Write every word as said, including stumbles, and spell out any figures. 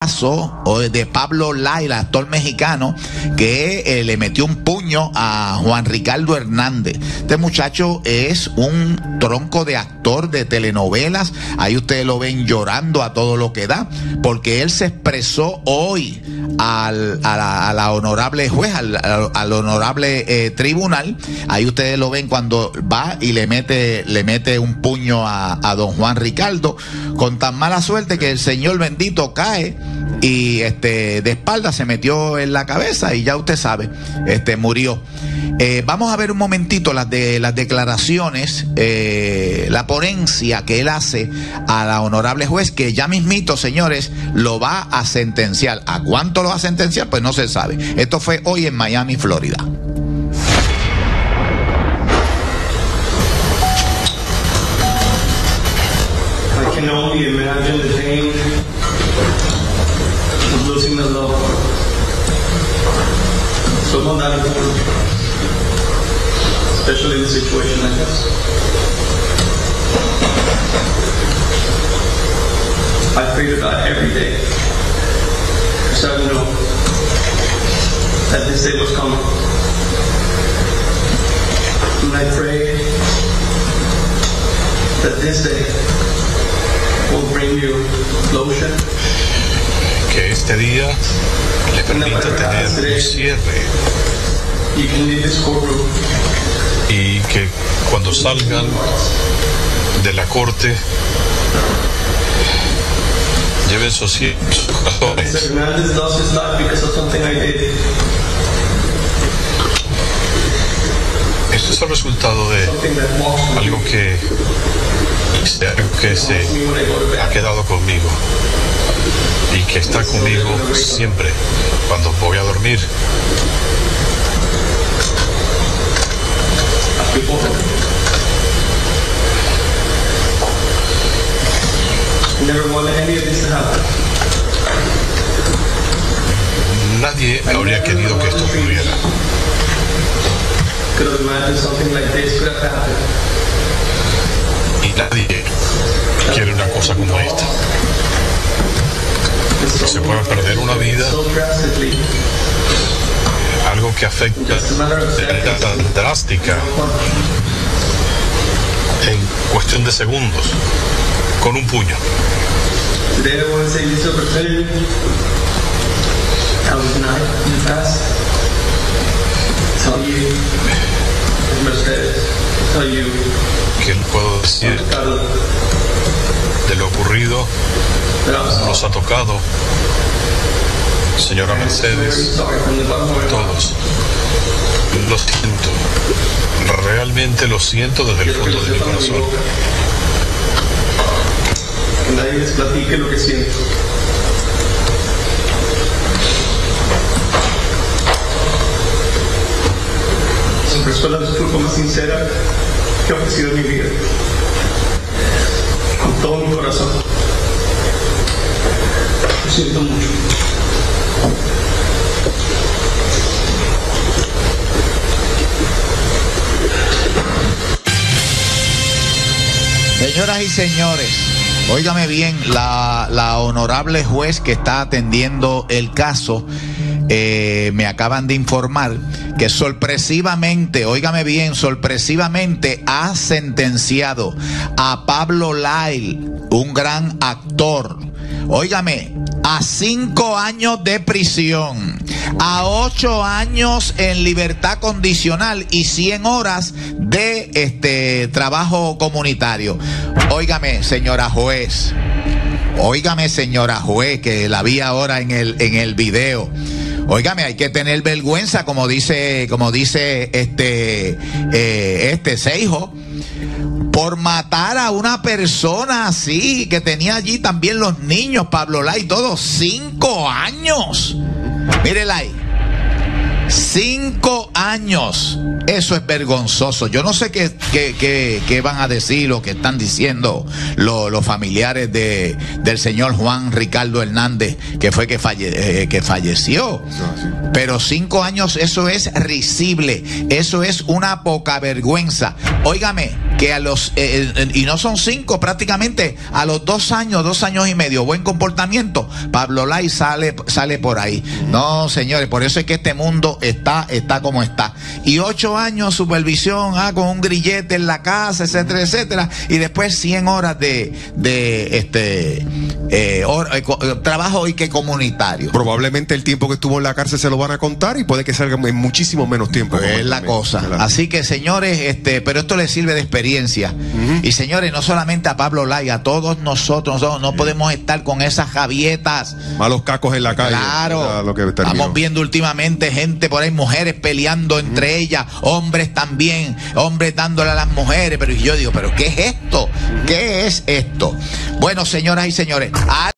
caso de Pablo Lai, el actor mexicano, que eh, le metió un puño a Juan Ricardo Hernández. Este muchacho es un tronco de actor de telenovelas. Ahí ustedes lo ven llorando a todo lo que da, porque él se expresó hoy al, a, la, a la honorable juez, al, al, al honorable eh, tribunal. Ahí ustedes lo ven cuando va y le mete, le mete un puño a, a don Juan Ricardo, con tan mala suerte que el señor bendito cae y este de espalda se metió en la cabeza y ya usted sabe, este murió. Eh, vamos a ver un momentito las de las declaraciones, eh, la ponencia que él hace a la honorable juez, que ya mismito, señores, lo va a sentenciar. ¿A cuánto lo va a sentenciar? Pues no se sabe. Esto fue hoy en Miami, Florida. I can only imagine the pain of losing a loved one. Someone that important, especially in a situation like this. I pray to God every day, so I know that this day was coming. And I pray that this day will bring you closure. Que este día le permita tener un cierre y que cuando salgan de la corte lleven sosiego sus corazones. Esto es el resultado de algo que, algo que se ha quedado conmigo y que está conmigo siempre cuando voy a dormir. Nadie habría querido que esto ocurriera. Y nadie quiere una cosa como esta. Se puede perder una vida, algo que afecta de manera tan drástica en cuestión de segundos, con un puño. ¿Qué le puedo decir de lo ocurrido? Nos ha tocado, señora Mercedes, todos. Lo siento, realmente lo siento desde el fondo de mi corazón. Que nadie les platique lo que siento. Siempre fue la disculpa más sincera que he ofrecido en mi vida, con todo mi corazón. Lo siento mucho. Señoras y señores, óigame bien, la, la honorable juez que está atendiendo el caso, eh, me acaban de informar que sorpresivamente, óigame bien, sorpresivamente ha sentenciado a Pablo Lai, un gran actor, óigame, a cinco años de prisión, a ocho años en libertad condicional y cien horas de este trabajo comunitario. Óigame, señora juez, óigame, señora juez, que la vi ahora en el en el video. Óigame, hay que tener vergüenza, como dice, como dice este eh, este Seijo, por matar a una persona así, que tenía allí también los niños, Pablo Lai, todos cinco años. Mírela ahí. Cinco años. Eso es vergonzoso. Yo no sé qué, qué, qué, qué van a decir o qué están diciendo los, los familiares de, del señor Juan Ricardo Hernández, que fue que, falle, eh, que falleció. Pero cinco años, eso es risible. Eso es una poca vergüenza. Óigame, que a los, eh, eh, y no son cinco, prácticamente a los dos años, dos años y medio, buen comportamiento, Pablo Lai sale, sale por ahí. No, señores, por eso es que este mundo está, está como está. Y ocho años supervisión, ah, con un grillete en la casa, etcétera, etcétera, y después cien horas de, de este eh, or, eh, trabajo y que comunitario. Probablemente el tiempo que estuvo en la cárcel se lo van a contar y puede que salga en muchísimo menos tiempo. Es la cosa. Así que, señores, este, pero esto les sirve de experiencia. Uh-huh. Y señores, no solamente a Pablo Lai, a todos nosotros, nosotros no podemos estar con esas javietas. Malos cacos en la calle. Claro. Lo que estamos viendo últimamente gente por ahí, mujeres peleando uh-huh. entre ellas, hombres también, hombres dándole a las mujeres. Pero yo digo, ¿pero qué es esto? Uh-huh. ¿Qué es esto? Bueno, señoras y señores.